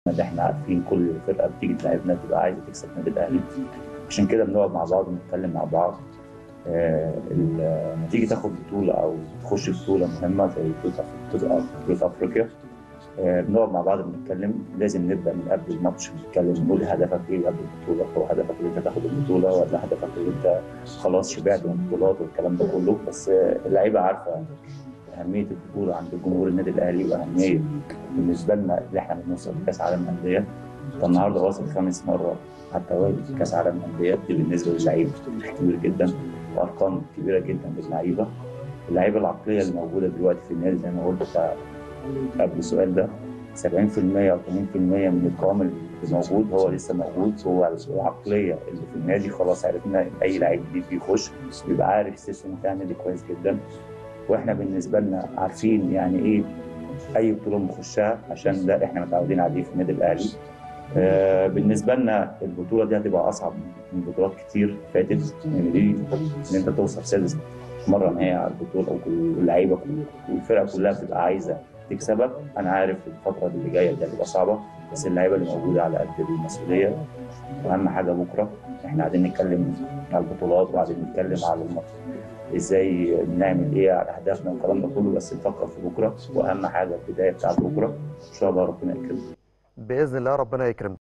اللي احنا عارفين كل فرقه بتيجي تلعبنا بتبقى عايزه تكسب النادي الاهلي. عشان كده بنقعد مع بعض ونتكلم مع بعض. لما تيجي تاخد بطوله او تخش بطوله مهمه زي بطوله افريقيا، بنقعد مع بعض بنتكلم. لازم نبدا من قبل الماتش نتكلم، نقول هدفك ايه قبل البطوله، هو هدفك ان انت تاخد البطوله ولا هدفك ان انت خلاص شبعت من البطولات والكلام ده كله. بس اللعيبه عارفه اهميه البطوله عند جمهور النادي الاهلي، واهميه بالنسبه لنا اللي احنا بنوصل لكاس عالم انديه. انت النهارده واصل 5 مرات على التوالي كاس عالم انديه، دي بالنسبه للعيبه كبير جدا وارقام كبيره جدا للعيبه. اللعيبه العقليه اللي موجوده دلوقتي في النادي زي ما قلت قبل السؤال ده، 70% او 80% من القوام اللي موجود هو لسه موجود. هو العقليه اللي في النادي خلاص عرفنا ان اي لعيب جديد بيخش بيبقى عارف السيستم بتاع النادي كويس جدا. واحنا بالنسبه لنا عارفين يعني ايه اي بطوله نخشها، عشان ده احنا متعودين عليه في النادي الاهلي. بالنسبه لنا البطوله دي هتبقى اصعب من بطولات كتير فاتت، يعني دي ان انت توصل سادس مره نهائي على البطوله، واللعيبه والفرقه كلها بتبقى عايزه تكسبك. انا عارف الفتره اللي جايه دي هتبقى صعبه، بس اللعيبه اللي موجوده على قد المسؤوليه. واهم حاجه بكره احنا قاعدين نتكلم على البطولات وقاعدين نتكلم على ازاي بنعمل ايه على اهدافنا والكلام ده كله، بس نفكر في بكره. واهم حاجه البدايه بتاعت بكره ان شاء الله ربنا يكرمنا. باذن الله ربنا يكرم.